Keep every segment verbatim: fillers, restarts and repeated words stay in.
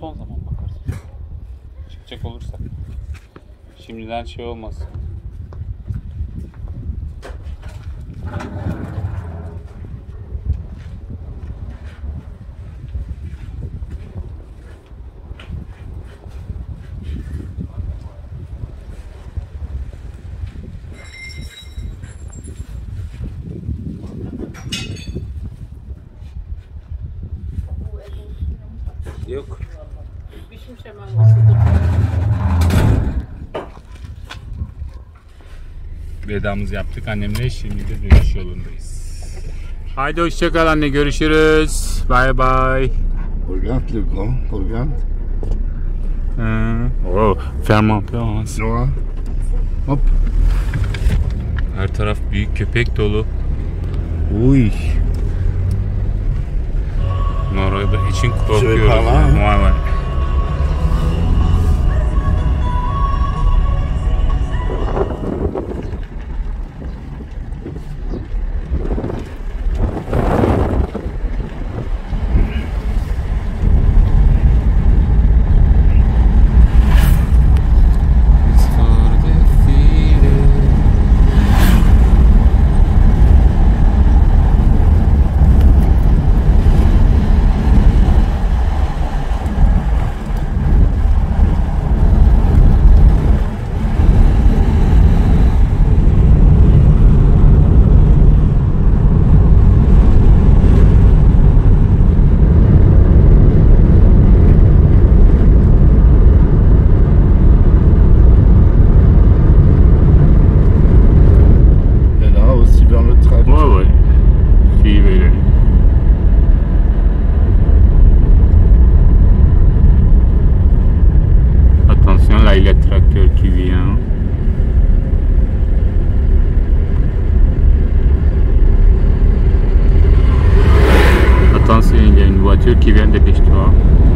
son zaman bakarız. Çıkacak olursak. Şimdiden şey olmaz. Yok. Pişmiş hemen ısıtıp. Vedamızı yaptık annemle, şimdi de dönüş yolundayız. Haydi hoşça kal anne, görüşürüz. Bye bye. Regarde le grand, regarde. Hmm. Oh, fermentation. Noah. Hop. Her taraf büyük köpek dolu. Uy. Orada için korkuyoruz. Vay vay. Qui vient de l'histoire.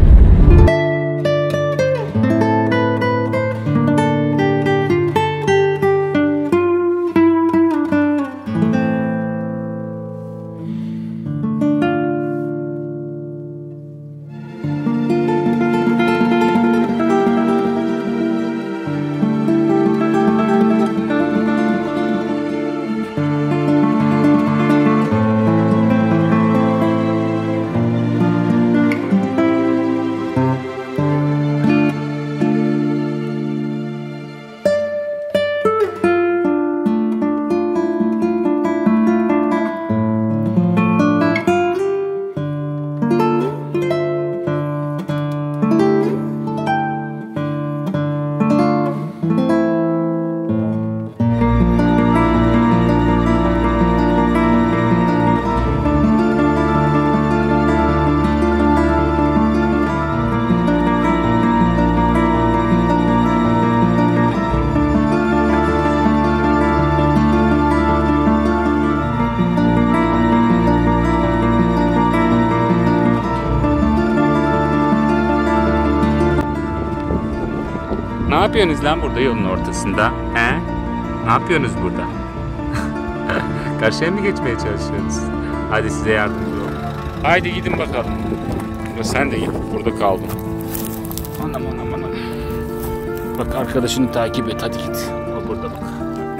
Ne yapıyorsunuz lan burada yolun ortasında? He? Ne yapıyorsunuz burada? Karşıya mı geçmeye çalışıyorsunuz? Hadi size yardımcı olun. Haydi gidin bakalım. Sen de git. Burada kaldın. Anam anam anam. Bak arkadaşını takip et. Hadi git. O burada bak.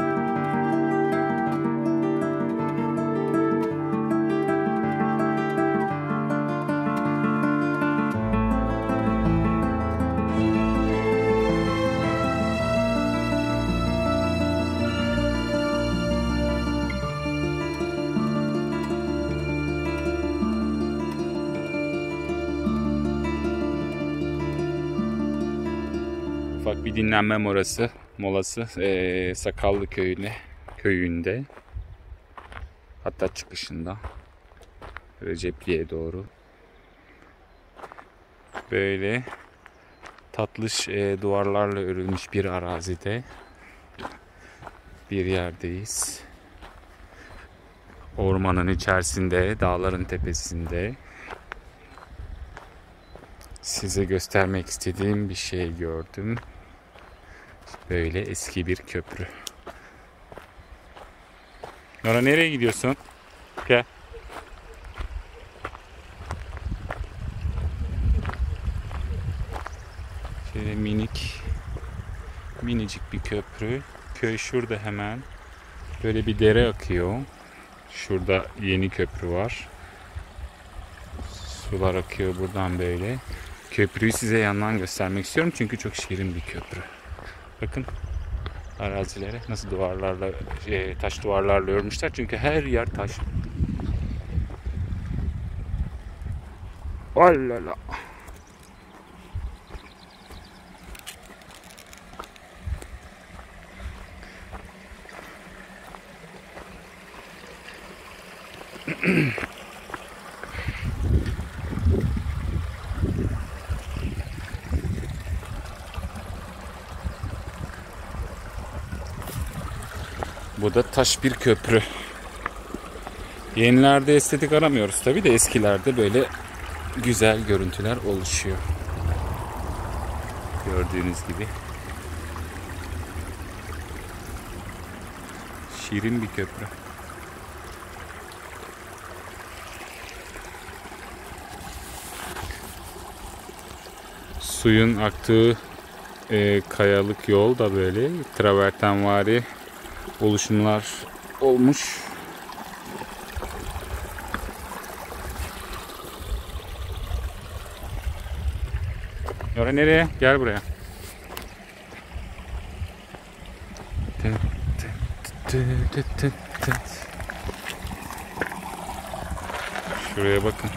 Ufak bir dinlenme molası, molası ee, Sakallı köyüne köyünde, hatta çıkışında Recepli'ye doğru böyle tatlış e, duvarlarla örülmüş bir arazide bir yerdeyiz. Ormanın içerisinde, dağların tepesinde. Size göstermek istediğim bir şey gördüm. Böyle eski bir köprü. Nora nereye gidiyorsun? Gel. minicik bir köprü. Köy şurada hemen. Böyle bir dere akıyor. Şurada yeni köprü var. Sular akıyor buradan böyle. Köprüyü size yandan göstermek istiyorum çünkü çok şirin bir köprü. Bakın arazilere nasıl duvarlarla, taş duvarlarla örmüşler çünkü her yer taş. Allala. Bu da taş bir köprü. Yenilerde estetik aramıyoruz tabi de eskilerde böyle güzel görüntüler oluşuyor. Gördüğünüz gibi. Şirin bir köprü. Suyun aktığı e, kayalık yol da böyle travertenvari oluşumlar olmuş. Yora nereye? Gel buraya. Şuraya bakın.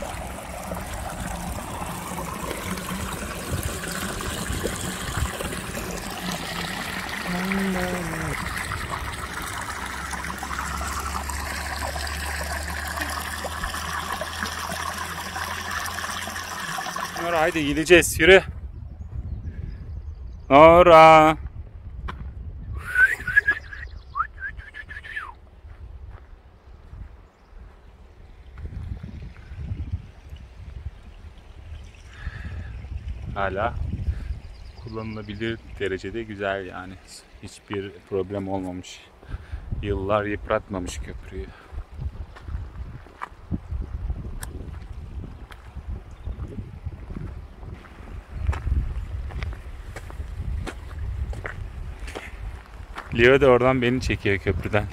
Nora haydi gideceğiz, yürü. Nora. Hala kullanılabilir derecede güzel yani. Hiçbir problem olmamış. Yıllar yıpratmamış köprüyü. Leo da oradan beni çekiyor köprüden.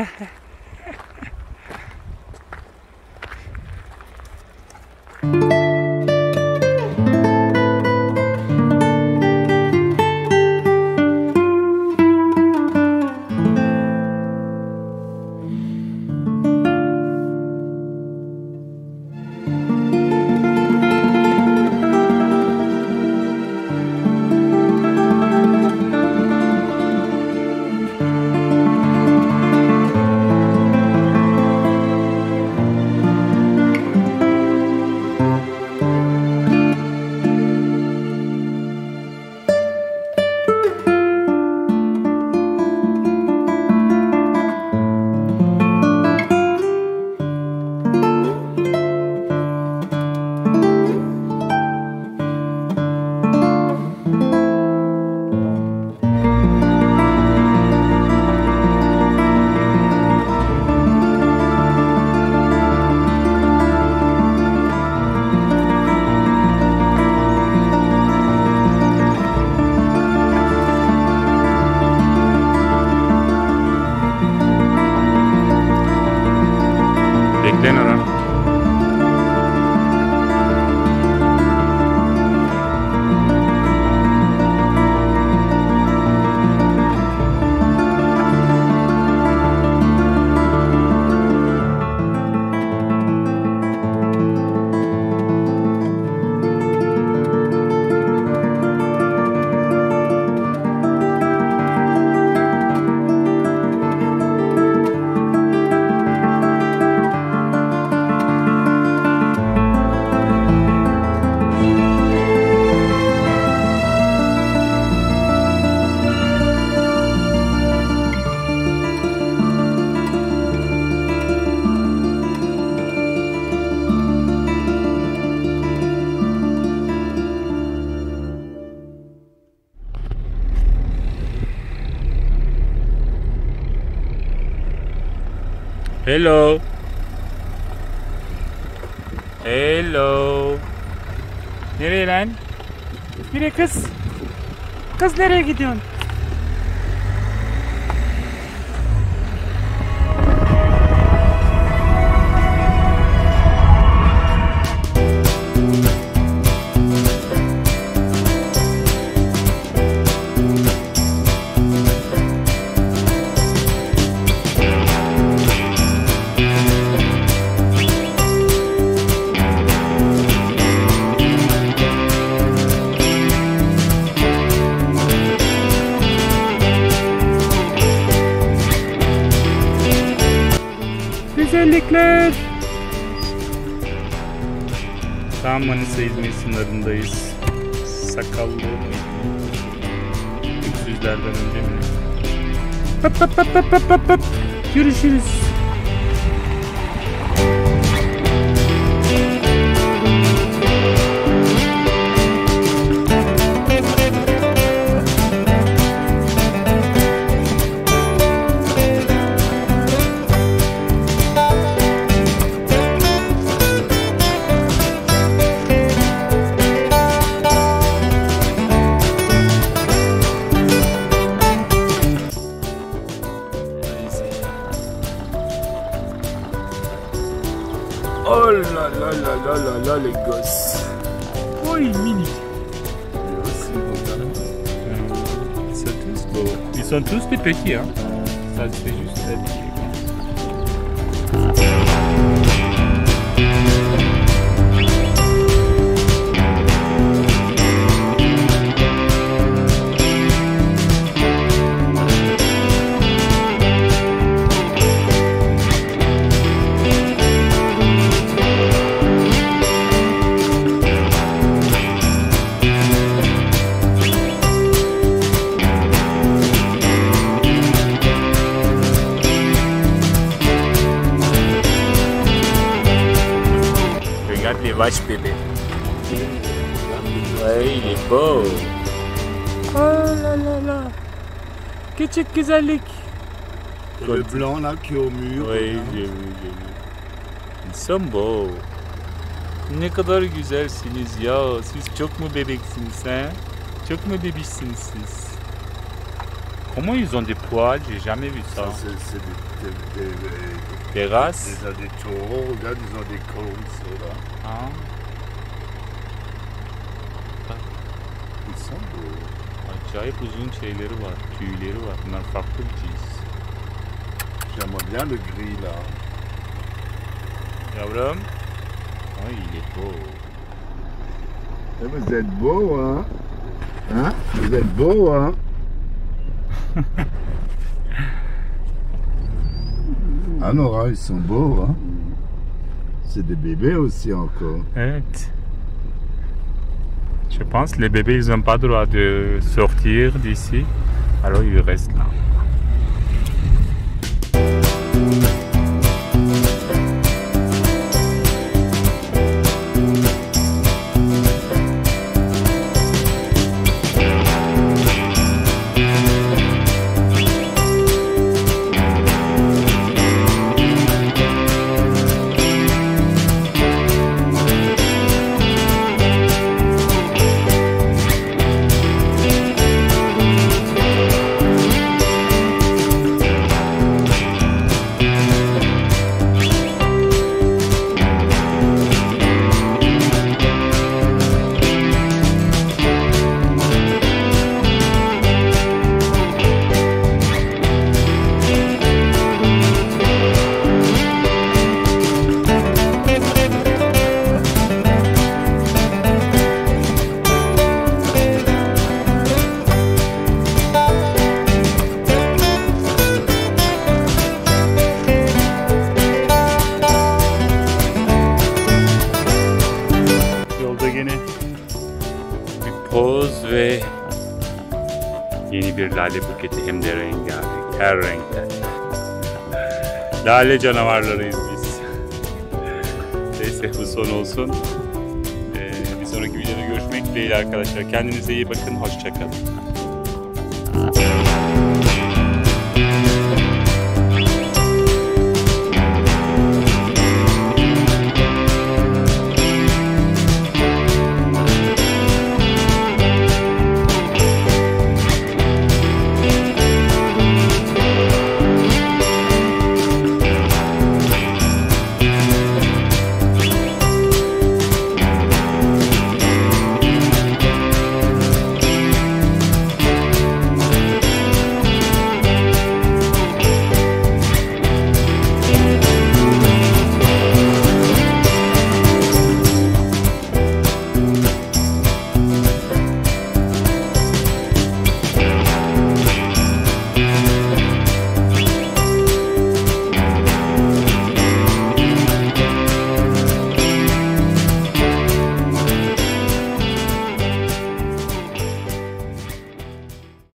Bekleyin ara. Hello. Hello. Nereye lan? Nereye kız? Kız nereye gidiyorsun? güzellikler. Tam Manisa İzmir sınırındayız. Sakallı. Öksüzlerden önce mi? Hop hop hop hop hop hop hop. Görüşürüz. Oh là là là là là là les gosses. Oh il est mini. Ils sont tous beaux. Ils sont tous des petits hein. Ça c'est juste la vie. Regarde les vaches bébés. Ouais, il est beau. Oh là là là. Küçük güzellik. Le blanc là qui est au mur. Oui, j'ai vu, j'ai vu. Ils sont beaux. Ne kadar güzelsiniz ya. Siz çok mu bebeksiniz he? Çok mu bebişsiniz siz? Comment ils ont des poils? J'ai jamais vu ça. Ça, c'est c'est des, des, des, Des races? des, des taureaux. Regarde, ils ont des cônes, ceux-là. Ah. Ils sont beaux. Acayip uzun şeyleri var, tüyleri var. Bunlar farklı bir cins. J'aimerais bien le gris là. Yavrum. Ay il est beau. Eh, vous êtes beau, hein? Hein? Vous êtes beau, hein? Ah Nora, ils sont beaux, hein? C'est des bébés aussi encore. Evet. Je pense les bébés ils n'ont pas le droit de sortir d'ici. Alors ils restent là. Poz ve yeni bir lale buketi hem de rengarenk, her renkten. Lale canavarlarıyız biz. Neyse bu son olsun. Ee, bir sonraki videoda görüşmek dileğiyle arkadaşlar. Kendinize iyi bakın, hoşça kalın.